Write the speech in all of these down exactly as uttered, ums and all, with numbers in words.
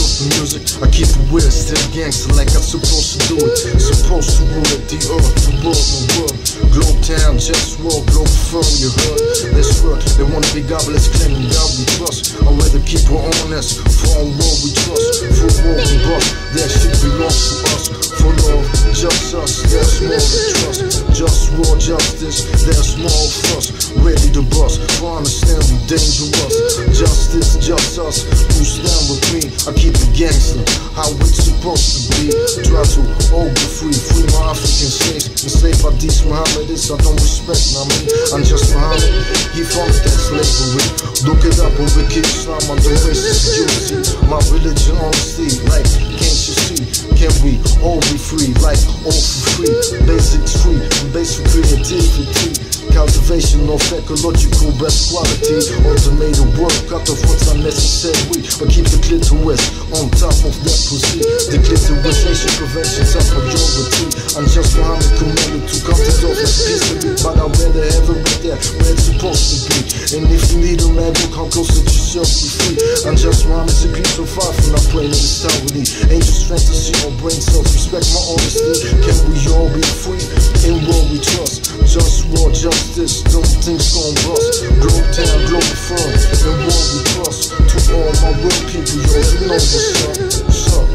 of the music, I keep it weird, still gangster like I'm supposed to do it. Supposed to rule it, the earth, the world, my world. Globe town, JustWar, Globalfirm, you heard? That's right, they wanna be godless, claiming God we trust. I'd rather keep her honest, for on world we trust. For war we bust, that shit belongs to us. For love, just us, there's more to trust. JustWar, justice, there's more of us. Ready to bust, for understand we dangerous. Justice, just us, who stand with me. I keep it gangster, how it's supposed to be. Try to all be free, free my African slaves. Enslaved by these Muhammadis, I don't respect, I mean, I'm just Muhammad. He founded that slavery. Look it up on Wiki Islam, I'm the racist, you see. My religion, honesty, like, can't you see? Can we all be free, like, all for free? Basics free, basic creativity. Cultivation of ecological best quality. Automated work, cut off what's unnecessary. But keep the clitoris on top of that pussy. Declitorization prevention's a priority. I'm just Muhammad commanded to cut it off as peacefully. But I'd rather have it right there where it's supposed to be. And if you need a man, look how close it yourself be free. I'm just Muhammad to keep so far from not praying in this town with me. Angel strength to see my brain cells. Respect my honesty. Can we all be free? In what we trust. JustWar, justice, don't things gon' bust. Globe town, Globalfirm, and what we trust. To all my real people, yo, you know what's up, what's up.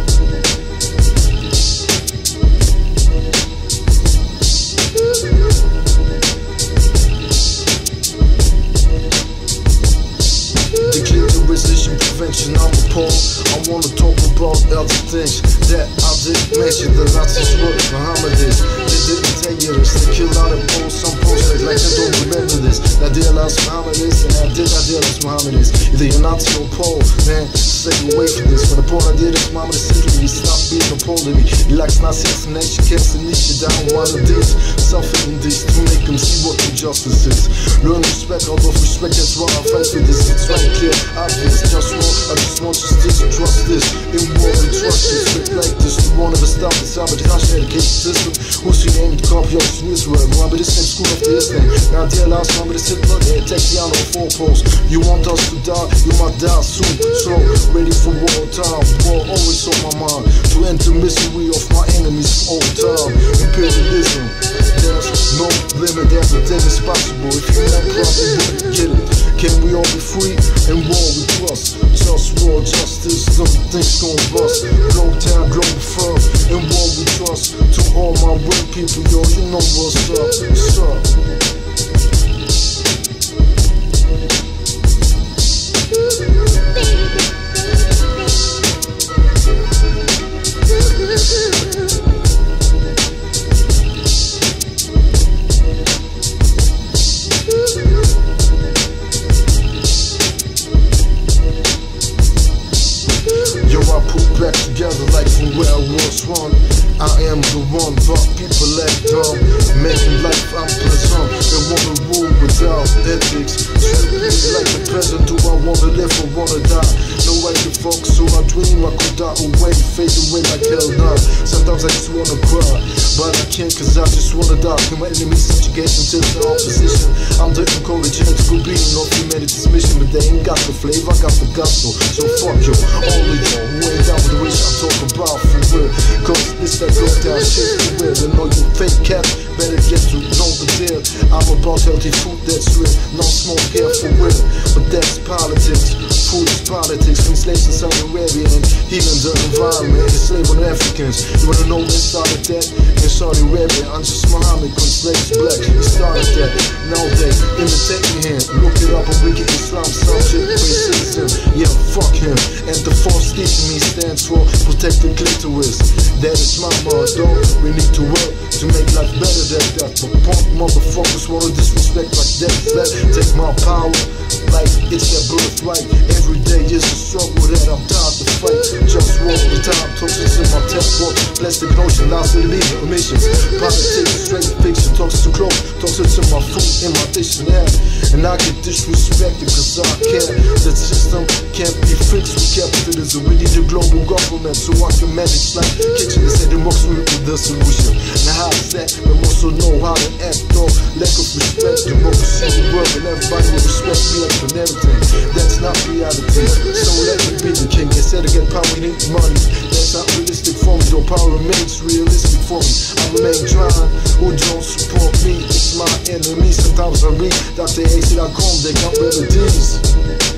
Declitorization prevention, I'm appalled. I wanna talk about other things that I didn't mention. The Nazis were Muhammadis. They didn't tell you this. They killed out of Poles. Some Poles act like they don't remember this. I idealize Muhammadis and I did idealize Muhammadis. Either you're Nazi or Pole, man, stay away from this. When the Pole idealist Muhammadis simply stop being a Pole to me. He likes Nazi assassination, kills and niche down one of these. Suffering these to make them see what true justice is. Learn respect, out of respect, that's why I fight for this. It's right clear, obvious, just war. I just want justice, trust this. In war we trust this. Straight like this, we won't ever stop this. I'm a harsh education system. Who's your name? Copy of Israel. Remember this name, school of the Islam. Now idealize, remember this Hitler. They attack the on four posts. You want us to die, you might die soon. So, ready for war time. War always on my mind. To end the misery of my enemies for all time. Imperialism. There's no limit, everything is possible. If you want problem, you get it. Can we all be free? In war we trust. JustWar, justice, some things gon' bust. Globe town, Globalfirm, in war we trust. To all my real people, yo, you know what's up, what's up. Back together like from where I was one. I am the one, but people act dumb, making life unpleasant. They wanna rule without ethics. Treat me like a peasant. Do I wanna live or wanna die? No way to focus on my dream. I could die away, fade away like hell now. Sometimes I just wanna cry, but I can't cause I just wanna die. Can my enemies subjugate until the opposition? I'm the ecological being of humanity's mission, but they ain't got the flavor, I got the gospel. So fuck you, all of y'all who ain't down with the wish I'm talking about for real. Cause this that low down shit for real. And all you fake cats better get to know the deal. I'm about healthy food that's real, no smoke here for real. But that's politics, food is politics. From slaves in Saudi Arabia and healing the environment, enslaving Africans. You wanna know when started that? In Saudi Arabia, I'm just Muhammad, cause slaves black. He started that. Now they imitate me here. Look it up on Wiki Islam, subject racism. Yeah, fuck him. And the false teaching me stands for protect the clitoris. That is my motto. We need to work to make life better than that. But punk motherfuckers wanna disrespect like that. Let take my power like it's their birthright. Every day is a struggle that I'm tired to fight. Just roll the time, toxic my tech book. Plastic notion, lies to the beat, emissions. Politics, straight fiction, talks too close, talks to my food in my dictionary. And I get disrespected cause I care. The system can't be fixed with capitalism. We need a global government so I can manage like kitchen and say democracy with the solution. Now how is that? We also know how to act though. Lack of respect, democracy will work and everybody will respect me and for everything. That's not reality. So let me be the king. Instead of get power, we need money. That's not realistic for me, though power remains realistic for me. I remain trying, who don't support me, it's my enemy. Sometimes I read Doctor A C dot com, they got remedies.